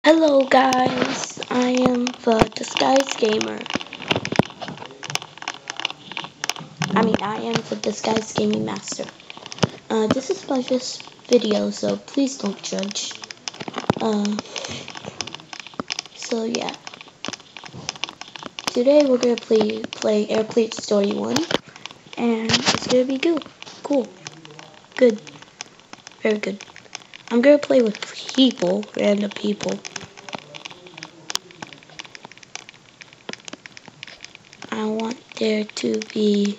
Hello guys, I am the Disguise Gamer. I am the Disguise Gaming Master. This is my first video, so please don't judge. So yeah. Today we're gonna play Airplane Story 1, and it's gonna be cool, good, very good. I'm gonna play with people, random people. I want there to be...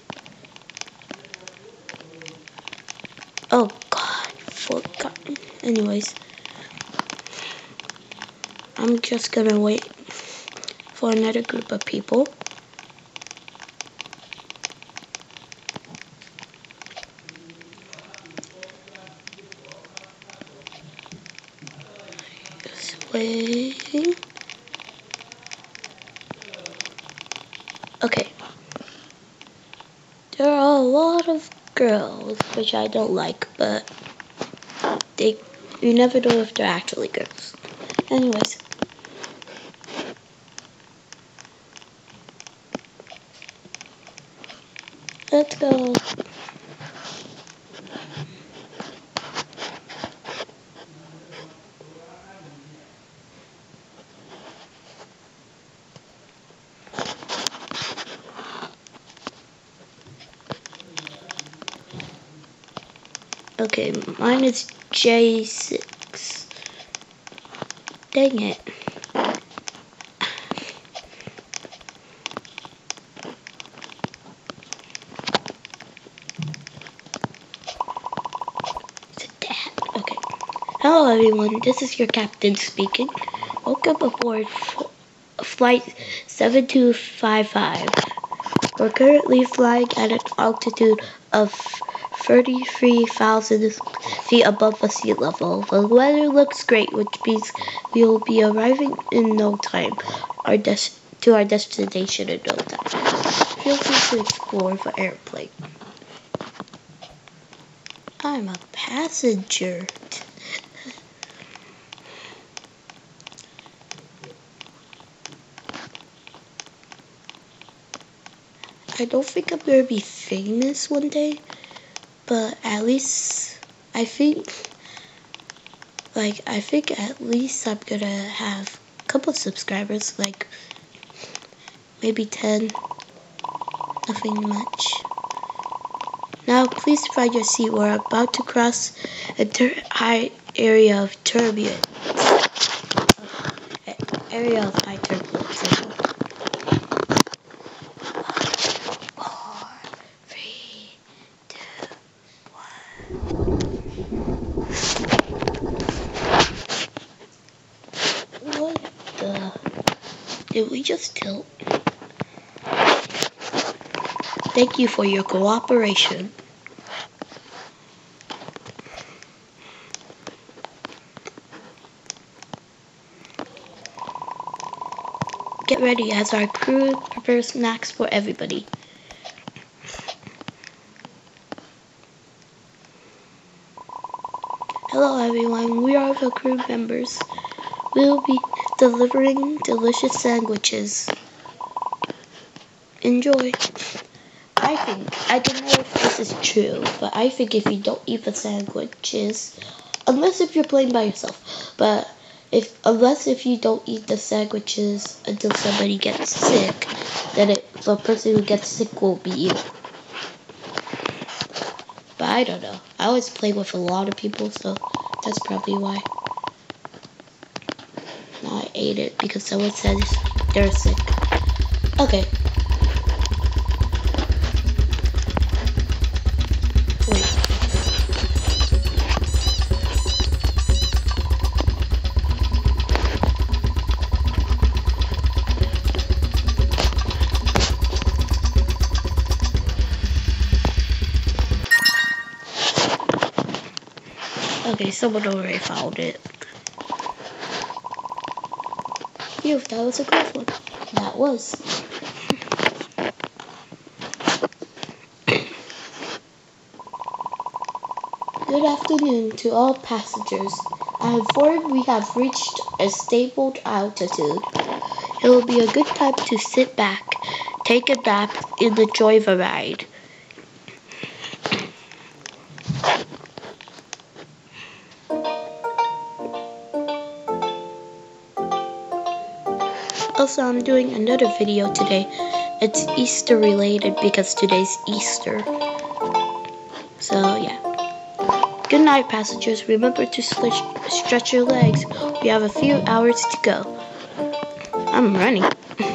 Oh god, forgotten. Anyways, I'm just gonna wait for another group of people. Just waiting. Okay. There are a lot of girls, which I don't like, but you never know if they're actually girls. Anyways. Let's go. Okay, mine is J6. Dang it. Is it that? Okay. Hello everyone, this is your captain speaking. Welcome aboard flight 7255. We're currently flying at an altitude of 33,000 feet above the sea level. The weather looks great, which means we will be arriving in no time to our destination in no time. Feel free to explore the airplane. I'm a passenger. I don't think I'm gonna be famous one day, but at least I think at least I'm gonna have a couple of subscribers, like maybe 10. Nothing much. Now please find your seat. We're about to cross a high area of turbulence. Area of high turbulence. 4, 3, 2, 1. What the? Did we just tilt? Thank you for your cooperation. Get ready as our crew prepares snacks for everybody. Hello everyone, we are the crew members. We will be delivering delicious sandwiches. Enjoy. I don't know if this is true, but I think if you don't eat the sandwiches, unless if you're playing by yourself, but unless if you don't eat the sandwiches until somebody gets sick, then the person who gets sick will be you. But I don't know. I always play with a lot of people, so that's probably why. Now I ate it because someone said they're sick. Okay. Wait. Okay, someone already found it. Phew, that was a good one. That was. Good afternoon to all passengers. I'm informed we have reached a stable altitude. It will be a good time to sit back, take a nap, and enjoy the ride. Also, I'm doing another video today. It's Easter related because today's Easter. So, yeah. Good night, passengers. Remember to stretch your legs. We have a few hours to go. I'm running.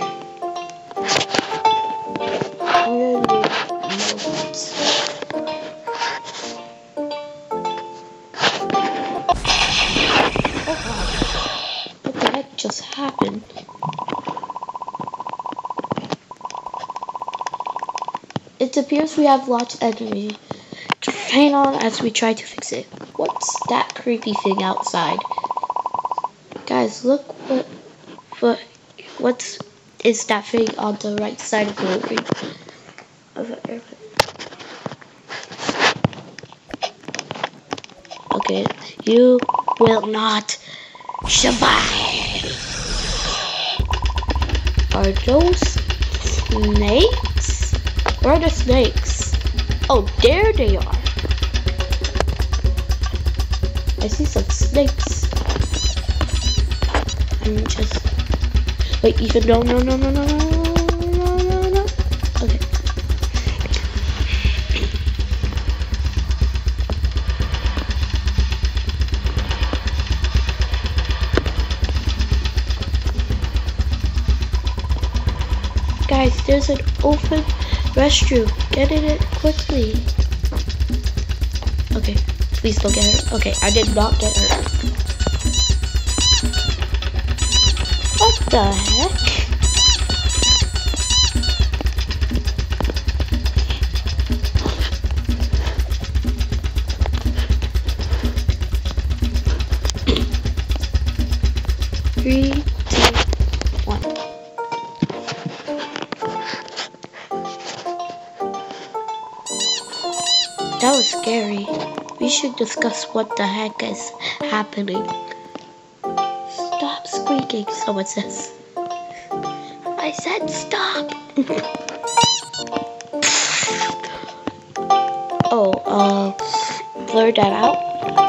What the heck just happened? It appears we have lost energy. Hang on as we try to fix it. What's that creepy thing outside? Guys, look what is that thing on the right side of the airplane? Okay, you will not survive. Are those snakes? Where are the snakes? Oh, there they are. I see some snakes. I'm just... Wait, Ethan, no. Okay. Guys, there's an open restroom. Get in it quickly. Okay, please don't get hurt. Okay, I did not get hurt. What the heck? Three, two, one. That was scary. We should discuss what the heck is happening. Stop squeaking, someone says. I said stop. Blur that out.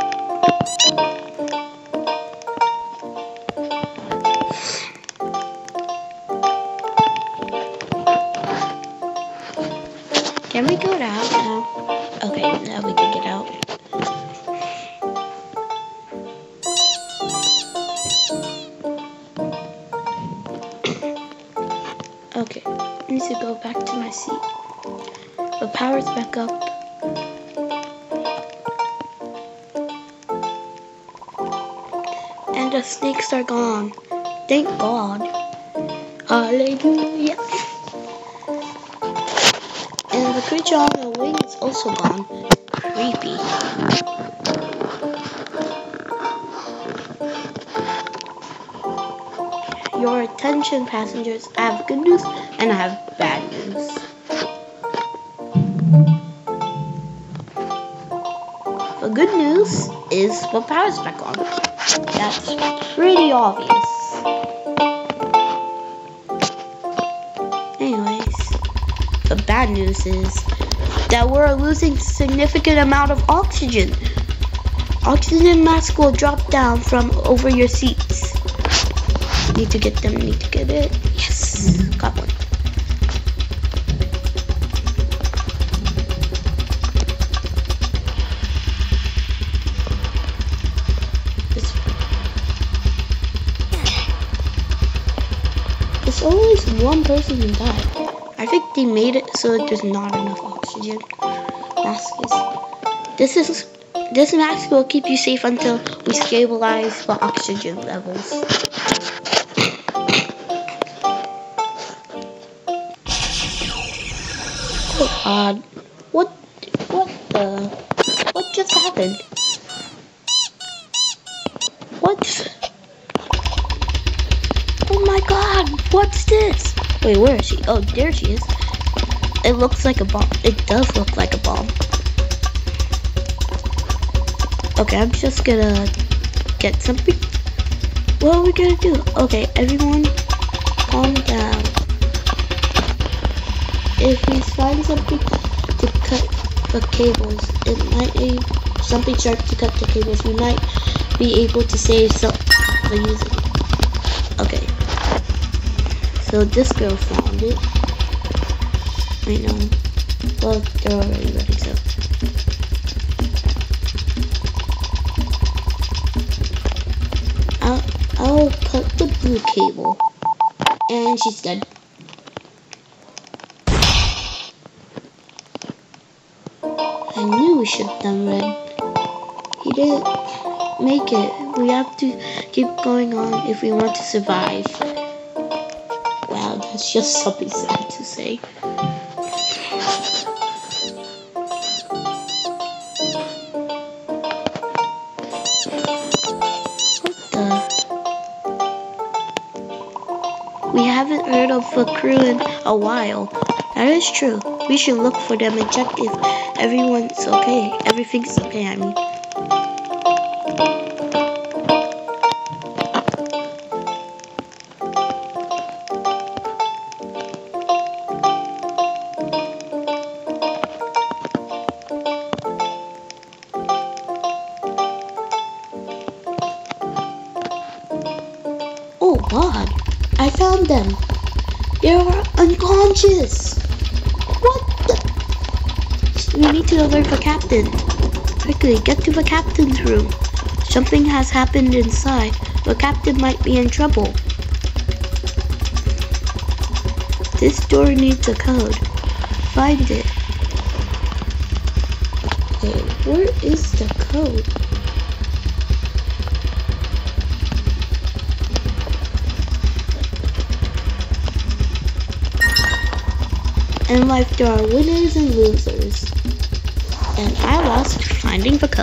Can we go out now? Okay, now we can get out. Okay, I need to go back to my seat. The power's back up. And the snakes are gone. Thank God. Hallelujah. And the creature on the wing is also gone. Creepy. Your attention, passengers. I have good news and I have bad news. The good news is the power's back on. That's pretty obvious. Anyways, the bad news is that we're losing significant amount of oxygen. Oxygen mask will drop down from over your seats. Need to get them, need to get it. Yes, got one. There's always one person who died. I think they made it so that there's not enough oxygen. This mask will keep you safe until we stabilize the oxygen levels. Oh God, what just happened? Oh my God, what's this? Wait, where is she? Oh, there she is. It looks like a bomb. It does look like a bomb. Okay, I'm just gonna get something. What are we gonna do? Okay, everyone, calm down. If we find something to cut the cables, it might be something sharp to cut the cables. We might be able to save some by using it. Okay. So this girl found it. I know. Well, they're already ready, so. I'll cut the blue cable. And she's dead. I knew we should have done red. He didn't make it. We have to keep going on if we want to survive. Wow, that's just something sad to say. We haven't heard of a crew in a while. That is true. We should look for them and check if everyone's okay. Everything's okay, I mean. Oh God, I found them. They are unconscious. What the? We need to alert the captain. Quickly, get to the captain's room. Something has happened inside. The captain might be in trouble. This door needs a code. Find it. Okay, where is the code? In life, there are winners and losers. And I lost finding the code.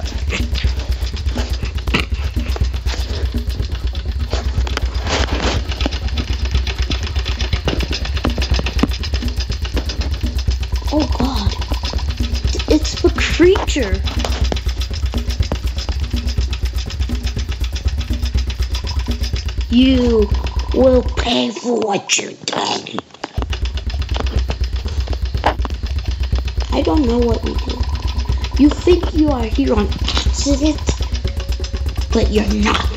Oh God. It's the creature. You will pay for what you've done. I don't know what we do. You think you are here on accident, but you're not.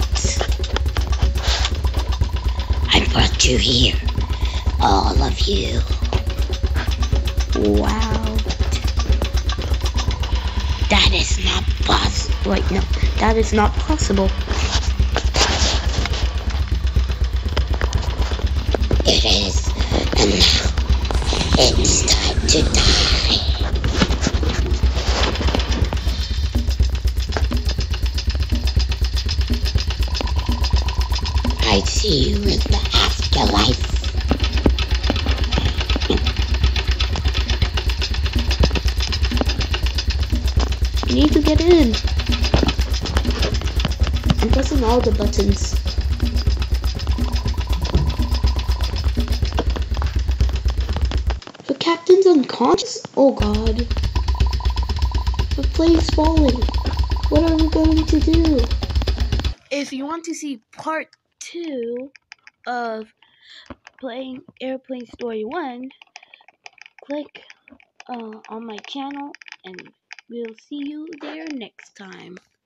I brought you here, all of you. Wow. That is not possible. Wait, no, that is not possible. It is, and now it's time to die. I see you in the afterlife. You need to get in. I'm pressing all the buttons. The captain's unconscious? Oh God. The plane's falling. What are we going to do? If you want to see part 2 of playing Airplane Story 1, click on my channel and we'll see you there next time.